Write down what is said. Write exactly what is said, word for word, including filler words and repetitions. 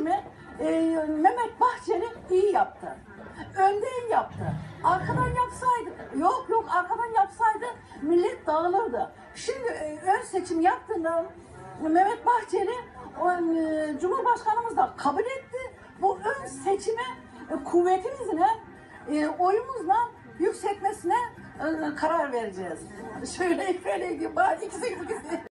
seçimi e, Mehmet Bahçeli iyi yaptı. Önden yaptı. Arkadan yapsaydı, yok yok arkadan yapsaydı millet dağılırdı. Şimdi e, ön seçim yaptığında Mehmet Bahçeli o, e, Cumhurbaşkanımız da kabul etti. Bu ön seçime e, kuvvetimizle, e, oyumuzla yükseltmesine e, karar vereceğiz. Şöyle böyle gibi ikisi ikisi.